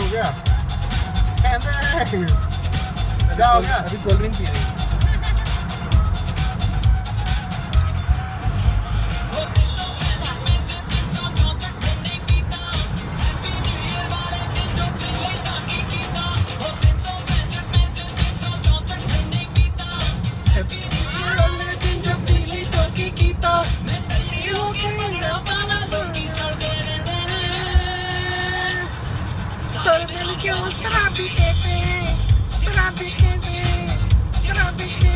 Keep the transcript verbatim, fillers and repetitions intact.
गया? क्या हो गया? अभी कोल्ड ड्रिंक पी रही है। शराबी कहते हैं, शराबी कहते हैं, शराबी कहते हैं।